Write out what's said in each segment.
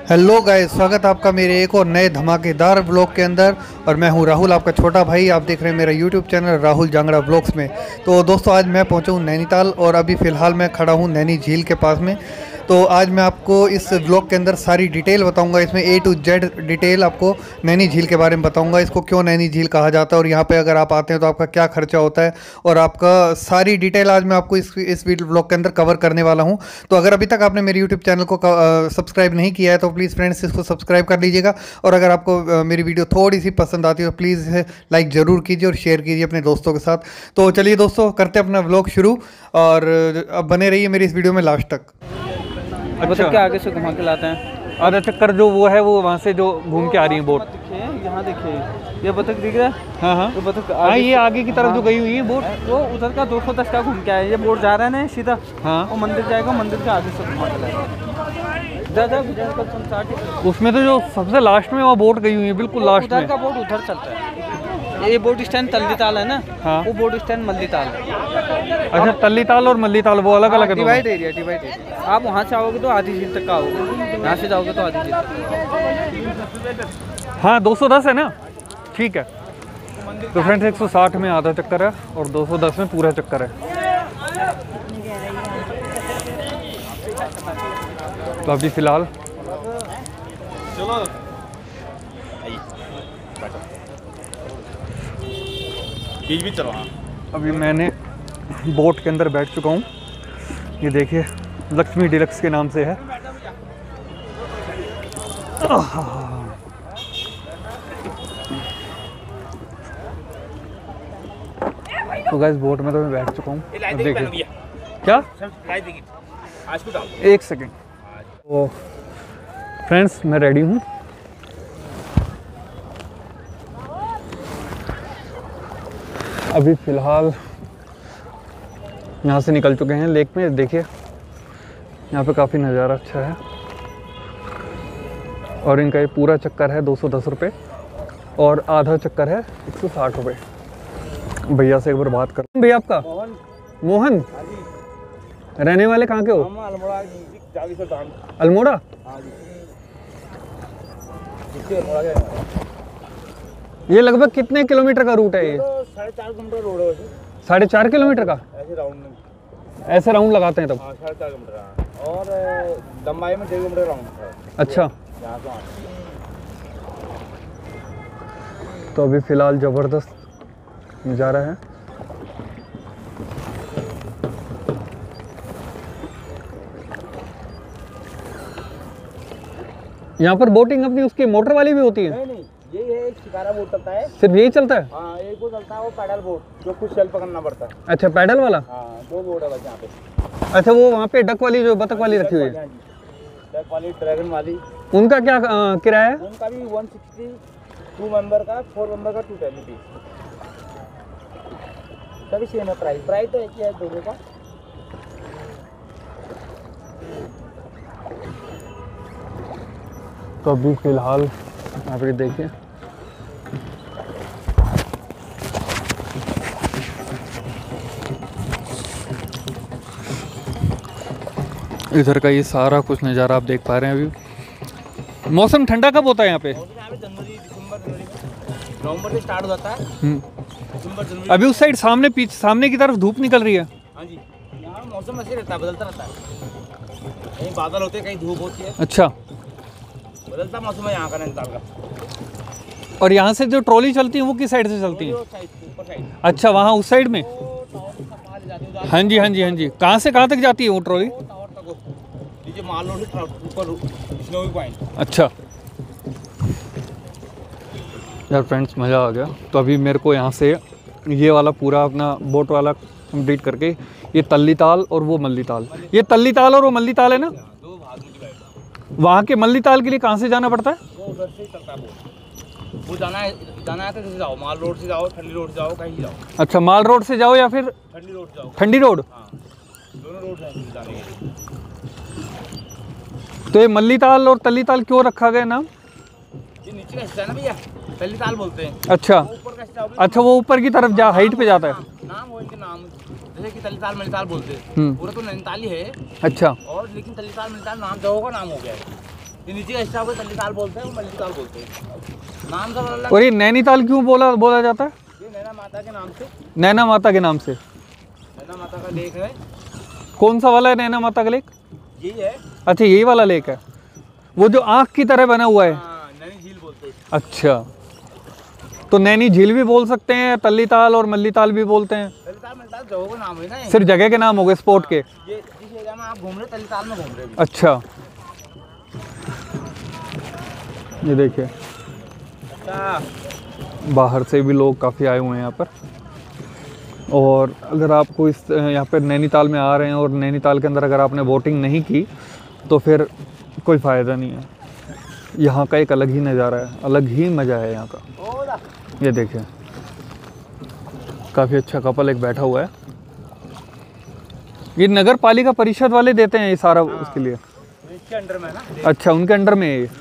Hello guys, स्वागत है आपका मेरे एक और नए धमाकेदार व्लॉग के अंदर। और मैं हूं राहुल, आपका छोटा भाई। आप देख रहे हैं मेरा YouTube channel Rahul Jangra vlogs में। तो दोस्तों, आज मैं पहुंचा हूं नैनीताल और अभी फ़िलहाल मैं खड़ा हूं नैनी झील के पास में। तो आज मैं आपको इस व्लॉग के अंदर सारी डिटेल बताऊंगा। इसमें A to Z डिटेल आपको नैनी झील के बारे में बताऊंगा। इसको क्यों नैनी झील कहा जाता है और यहाँ पे अगर आप आते हैं तो आपका क्या खर्चा होता है, और आपका सारी डिटेल आज मैं आपको इस वीडियो व्लॉग के अंदर कवर करने वाला हूँ। तो अगर अभी तक आपने मेरे यूट्यूब चैनल को सब्सक्राइब नहीं किया है तो प्लीज़ फ्रेंड्स इसको सब्सक्राइब कर लीजिएगा। और अगर आपको मेरी वीडियो थोड़ी सी पसंद आती है तो प्लीज़ इसे लाइक ज़रूर कीजिए और शेयर कीजिए अपने दोस्तों के साथ। तो चलिए दोस्तों, करते हैं अपना व्लॉग शुरू, और अब बने रहिए मेरी इस वीडियो में लास्ट तक। अच्छा, क्या आगे से घुमा के लाते हैं। आधा चक्कर जो वो है वो वहाँ से जो घूम के आ रही है बोट। देखिए यहाँ देखिए, ये बतख दिख रहा है। हाँ हाँ, ये बतख हाँ ये आगे की तरफ जो गई हुई है बोट, वो उधर का 210 का घूम के आया। ये बोट जा रहा है ना सीधा। हाँ, वो मंदिर जाएगा, मंदिर के आगे से घुमा के लाएगा। उसमें तो जो सबसे लास्ट में वो बोट गई हुई है, बिल्कुल लास्ट उधर में। का बोट उधर चलता है। ये बोट स्टैंड तल्लीताल है ना। हाँ, वो बोट स्टैंड मल्लीताल है। अच्छा, तल्लीताल और मल्लीताल वो अलग अलग है। Divide area, divide area. आप वहाँ से आओगे तो आधी झील तक का आओगे, यहाँ से जाओगे तो आधी झील तक। हाँ 210 है ना, ठीक है। तो फ्रेंड्स 160 में आधा चक्कर है और 210 में पूरा चक्कर है। तो अभी फिलहाल चलो, अभी मैंने बोट के अंदर बैठ चुका हूँ। ये देखिए, लक्ष्मी डिलक्स के नाम से है। तो गाइस बोट में तो मैं बैठ चुका हूँ। अब देखिए क्या, एक सेकेंड। तो फ्रेंड्स मैं रेडी हूँ। अभी फ़िलहाल यहाँ से निकल चुके हैं लेक में। देखिए यहाँ पे काफ़ी नज़ारा अच्छा है। और इनका ये पूरा चक्कर है 210 रुपये और आधा चक्कर है 160 रुपये। भैया से एक बार बात कर। भैया आपका मोहन, रहने वाले कहाँ के हो? अल्मोड़ा। ये लगभग कितने किलोमीटर का रूट है ये? 4.5 किलोमीटर रोड है। 4.5 किलोमीटर का ऐसे राउंड लगाते हैं तब? 4.5 किलोमीटर और लंबाई में 1.5 किलोमीटर राउंड है। अच्छा, तो अभी फ़िलहाल ज़बरदस्त नज़ारा है। यहाँ पर बोटिंग अपनी उसकी मोटर वाली भी होती है? नहीं, ये है एक शिकारा बोट चलता है। सिर्फ यही चलता है? हाँ, एक वो चलता है, वो पैडल बोट जो कुछ शेल पकड़ना पड़ता है। अच्छा, पैडल वाला। हाँ, 2 बोट है बस यहाँ पे। अच्छा, वो वहाँ पे डक वाली जो बतख वाली रखी हुई है, डक वाली, ड्रैगन वाली, उनका क्या किराया है? उनका भी 160, 2 मेंबर का, 4 मेंबर का 210 रुपीज। सभी सेम है प्राइस तो एक ही है दोनों का। तो अभी फ़िलहाल यहाँ पे देखिए, इधर का ये सारा कुछ नज़ारा आप देख पा रहे हैं। अभी मौसम ठंडा कब होता है यहाँ पे? जनवरी, दिसंबर, नवंबर से स्टार्ट हो जाता है। दिसंबर, जनवरी। अभी उस साइड सामने पीछे सामने की तरफ धूप निकल रही है। हाँ जी, यहाँ मौसम ऐसे रहता है, बदलता रहता है। कहीं बादल होते हैं, कहीं धूप होती है। अच्छा, बदलता मौसम है यहाँ का, नैनीताल का। और यहाँ से जो ट्रॉली चलती है वो किस साइड से चलती है? ऊपर साइड। अच्छा, वहाँ उस साइड में। हाँ जी हाँ जी हाँ जी। कहाँ से कहाँ तक जाती है वो ट्रॉली? नीचे माल रोड से ऊपर स्नोवी पॉइंट। अच्छा यार फ्रेंड्स, मज़ा आ गया। तो अभी मेरे को यहाँ से ये वाला पूरा अपना बोट वाला कंप्लीट करके, ये तल्लीताल और वो मल्लीताल, ये तल्लीताल और वो मल्लीताल है ना, वहाँ के मल्लीताल के लिए कहाँ से जाना पड़ता है? वो उधर से चलता है वो जाना है तो जैसे जाओ, माल रोड से जाओ, ठंडी रोड से जाओ, कहीं जाओ। अच्छा, माल रोड से जाओ या फिर ठंडी रोड से जाओ? ठंडी रोड। हाँ, दोनों रोड हैं जाने के। तो ये मल्लीताल और तल्लीताल क्यों रखा गया नाम? ये नीचे का हिस्सा है ना भैया, तल्लीताल बोलते हैं। अच्छा ऊपर का हिस्सा अच्छा, वो ऊपर की तरफ जा हाइट पे जाता है। नाम हो इनके नाम, जैसे कि तल्लीताल मल्लीताल बोलते हैं। पूरा तो नैनीताल ही है। अच्छा, और लेकिन तल्लीताल मल्लीताल नाम जगह का नाम हो गया है। ये नीचे का स्टाफ को तल्लीताल बोलते हैं, वो मल्लीताल बोलते हैं, नाम सब अलग। और ये नैनीताल क्यों बोला जाता है? ये नैना माता के नाम से, नैना माता के नाम से। नैना माता का लेक है। कौन सा वाला है नैना माता का लेक? यही है। अच्छा यही वाला लेक है, वो जो आँख की तरह बना हुआ है। हाँ, नैनी झील बोलते हैं। अच्छा, तो नैनी झील भी बोल सकते हैं, तल्लीताल और मल्लीताल भी बोलते हैं। तल्लीताल मल्लीताल जगह का नाम है ना ये। सिर्फ जगह के नाम हो गए स्पॉट के। ये जिस एरिया में आप घूम रहे तल्लीताल में घूम रहे हैं। अच्छा, ये देखिए अच्छा, बाहर से भी लोग काफ़ी आए हुए हैं यहाँ पर। और अगर आपको इस यहाँ पर नैनीताल में आ रहे हैं और नैनीताल के अंदर अगर आपने बोटिंग नहीं की तो फिर कोई फ़ायदा नहीं है। यहाँ का एक अलग ही नज़ारा है, अलग ही मज़ा है यहाँ का। ये देखिए काफ़ी अच्छा कपल एक बैठा हुआ है। ये नगर पालिका परिषद वाले देते हैं ये सारा उसके लिए? इसके अंडर में है ना। अच्छा, उनके अंडर में है ये।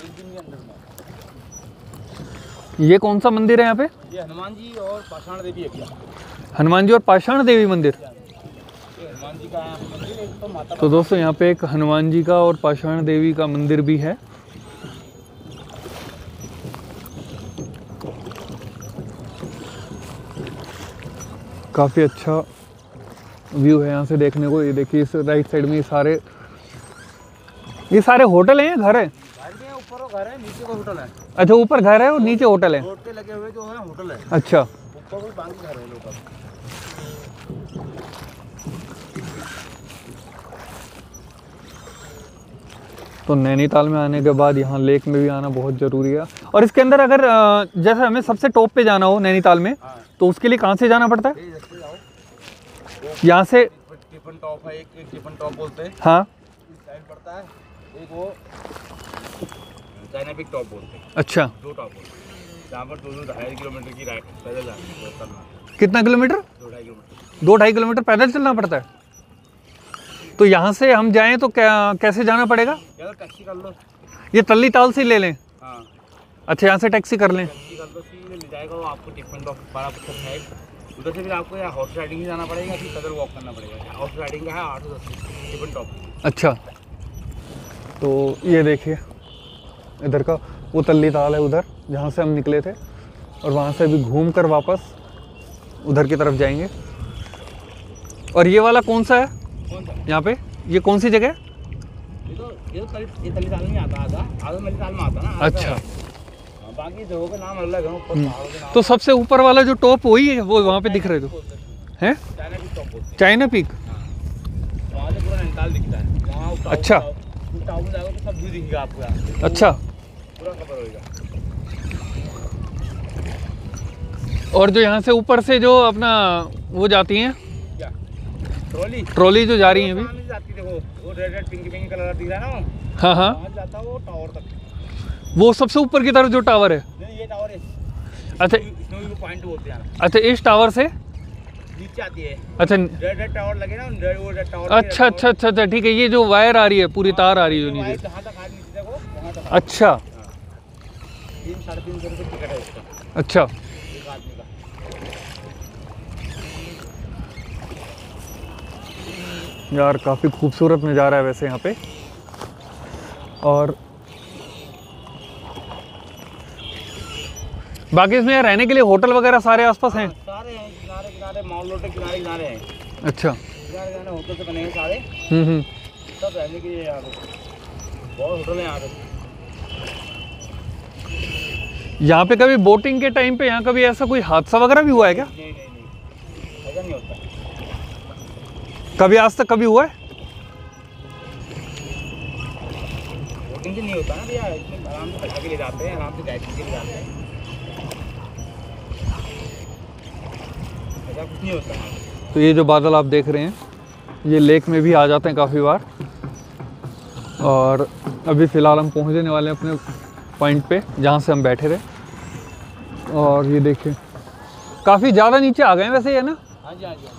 ये कौन सा मंदिर है यहाँ पे? ये हनुमान जी और पाषाण देवी है भैया। हनुमान जी और पाषाण देवी मंदिर। ये हनुमान जी का मंदिर है, तो माता तो दोस्तों यहाँ पे एक हनुमान जी का और पाषाण देवी का मंदिर भी है। काफ़ी अच्छा व्यू है यहाँ से देखने को। ये देखिए इस राइट साइड में ये सारे होटल हैं, घर है? घर में ऊपर वो घर है, नीचे का होटल है। अच्छा, ऊपर घर है और नीचे होटल है। रोड पे लगे हुए जो है होटल है, अच्छा, ऊपर कोई बाकी घर है लोग। तो नैनीताल में आने के बाद यहाँ लेक में भी आना बहुत ज़रूरी है। और इसके अंदर अगर जैसे हमें सबसे टॉप पे जाना हो नैनीताल में, तो उसके लिए कहाँ से जाना पड़ता है? यहाँ से टिफन टॉप है, एक टिफन टॉप बोलते हैं। हाँ, इस साइड पड़ता है, एक वो चाइना पिक टॉप बोलते हैं। अच्छा, दो टॉप बोलते हैं, जहाँ पर 2-2.5 किलोमीटर की राइड पैदल जाना है। कितना किलोमीटर? 2-2.5 किलोमीटर। 2-2.5 किलोमीटर पैदल चलना पड़ता है। तो यहाँ से हम जाएं तो कैसे जाना पड़ेगा? या तो टैक्सी कर लो। ये तल्लीताल से ले लें? हाँ, अच्छा, यहाँ से टैक्सी कर लें। टैक्सी कर लो, सीधे ले जाएगा वो आपको टिफन टॉप बड़ा पत्थर साइड। उधर से फिर आपको या हॉर्स राइडिंग ही जाना पड़ेगा, फिर पैदल वॉक करना पड़ेगा। हॉर्स राइडिंग का है 810 टिफन टॉप। अच्छा, तो ये देखिए इधर का वो तल्लीताल है, उधर जहाँ से हम निकले थे, और वहाँ से अभी घूम कर वापस उधर की तरफ जाएंगे। और ये वाला कौन सा है कौन सा? यहाँ पे? ये कौन सी जगह है? ये तल्लीताल में आता आधा मल्लीताल में आता ना। अच्छा, बाकी जगहों के नाम अलग है, ऊपर पहाड़ों के नाम। तो सबसे ऊपर वाला जो टॉप वही है, वो वहाँ पे दिख रहे तो हैं? चाइना पिक टॉप बोलते चाइना पीक। हैं। वहाँ से पूरा नैनीताल दिखता है। वहाँ उस टावर अच्छा। उस टावर में जाओगे तो सब व्यू दिखेगा आपको यहाँ। अच्छा, पूरा कवर होएगा। और जो यहाँ से ऊपर से जो अपना वो जाती हैं क्या? ट्रॉली ट्रॉली जो जा रही हैं अभी? सामने से जाती देखो, वो रेड पिंक कलर दिख रहा है ना, हाँ हाँ, वहाँ जाता है वो टावर तक। वो सबसे ऊपर की तरफ जो टावर है। नहीं, ये टावर है, अच्छा, स्नो व्यू पॉइंट बोलते हैं यहाँ। अच्छा, इस टावर से नीचे आती है अच्छा रेड टावर लगे ना, वो रेड टावर। अच्छा अच्छा अच्छा अच्छा, ठीक है। ये जो वायर आ रही है, पूरी तार आ रही है जो नीचे। जहाँ तक हाथ नीचे देखो वहाँ तक। अच्छा 3-3.5 रुपये टिकट है इसका, अच्छा, एक आदमी का। यार काफ़ी खूबसूरत नज़ारा है वैसे यहाँ पे। और बाकी इसमें यार रहने के लिए होटल वगैरह सारे आसपास हैं? सारे हैं, किनारे किनारे माल रोड के किनारे किनारे हैं। अच्छा, किनारे किनारे होटल से बने हैं सारे, हम्म। सब रहने के लिए यहाँ पे बहुत होटल हैं यहाँ पे। यहाँ पे कभी बोटिंग के टाइम पे यहाँ कभी ऐसा कोई हादसा वगैरह भी हुआ है क्या? नहीं, ऐसा नहीं होता। कभी आज तक कभी हुआ है? बोटिंग से नहीं होता ना भैया, इसमें आराम से बैठा के ले जाते हैं, आराम से गाइड के ले जाते हैं, ऐसा कुछ नहीं होता। तो ये जो बादल आप देख रहे हैं, ये लेक में भी आ जाते हैं काफ़ी बार। और अभी फ़िलहाल हम पहुँचने वाले हैं अपने पॉइंट पे जहाँ से हम बैठे थे। और ये देखिए काफ़ी ज़्यादा नीचे आ गए हैं वैसे, है ना? हाँ जी, हाँ जी,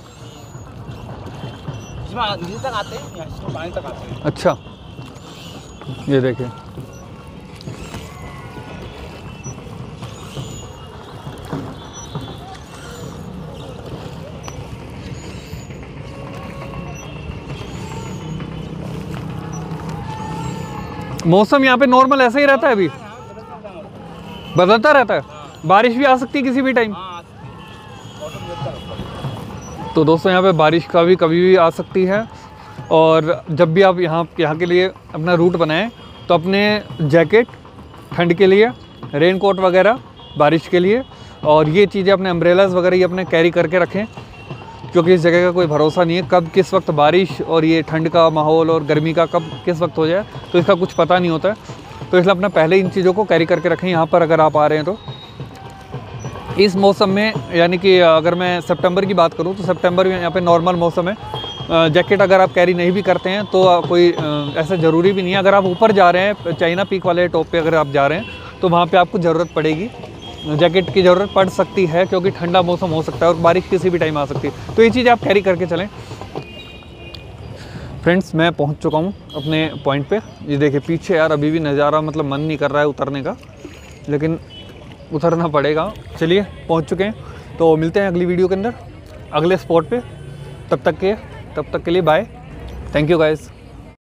इसमें नीचे तक आते हैं, यहाँ से पानी तक आते हैं। अच्छा, ये देखिए मौसम यहाँ पे नॉर्मल ऐसा ही रहता है, अभी बदलता रहता है, बारिश भी आ सकती है किसी भी टाइम। तो दोस्तों यहाँ पे बारिश का भी कभी भी आ सकती है। और जब भी आप यहाँ के लिए अपना रूट बनाएं तो अपने जैकेट ठंड के लिए, रेन कोट वगैरह बारिश के लिए, और ये चीज़ें अपने अम्ब्रेलाज वगैरह ये अपने कैरी करके रखें, क्योंकि इस जगह का कोई भरोसा नहीं है कब किस वक्त बारिश और ये ठंड का माहौल और गर्मी का कब किस वक्त हो जाए, तो इसका कुछ पता नहीं होता है। तो इसलिए अपना पहले इन चीज़ों को कैरी करके रखें यहाँ पर अगर आप आ रहे हैं तो। इस मौसम में यानी कि अगर मैं सितंबर की बात करूँ तो सितंबर में यहाँ पे नॉर्मल मौसम है। जैकेट अगर आप कैरी नहीं भी करते हैं तो कोई ऐसा ज़रूरी भी नहीं है। अगर आप ऊपर जा रहे हैं चाइना पीक वाले टॉप पे अगर आप जा रहे हैं तो वहाँ पे आपको ज़रूरत पड़ेगी, जैकेट की ज़रूरत पड़ सकती है, क्योंकि ठंडा मौसम हो सकता है और बारिश किसी भी टाइम आ सकती है। तो ये चीज़ आप कैरी करके चलें। फ्रेंड्स मैं पहुँच चुका हूँ अपने पॉइंट पे। ये देखिए पीछे यार अभी भी नज़ारा, मतलब मन नहीं कर रहा है उतरने का, लेकिन उतरना पड़ेगा। चलिए पहुँच चुके हैं, तो मिलते हैं अगली वीडियो के अंदर अगले स्पॉट पे। तब तक के लिए बाय, थैंक यू गाइस।